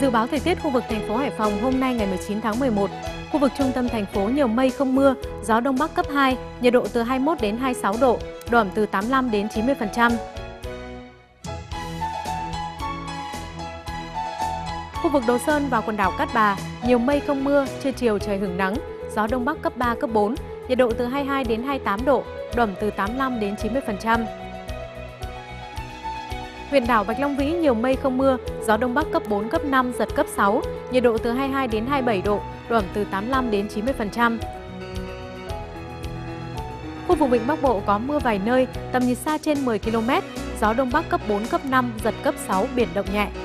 Dự báo thời tiết khu vực thành phố Hải Phòng hôm nay ngày 19 tháng 11. Khu vực trung tâm thành phố nhiều mây không mưa, gió đông bắc cấp 2, nhiệt độ từ 21 đến 26 độ, độ ẩm từ 85 đến 90%. Khu vực Đồ Sơn và quần đảo Cát Bà, nhiều mây không mưa, trưa chiều trời hửng nắng, gió đông bắc cấp 3, cấp 4, nhiệt độ từ 22 đến 28 độ, độ ẩm từ 85 đến 90%. Huyện đảo Bạch Long Vĩ nhiều mây không mưa, gió đông bắc cấp 4, cấp 5, giật cấp 6, nhiệt độ từ 22 đến 27 độ, độ ẩm từ 85 đến 90%. Khu vực Vịnh Bắc Bộ có mưa vài nơi, tầm nhìn xa trên 10 km, gió đông bắc cấp 4, cấp 5, giật cấp 6, biển động nhẹ.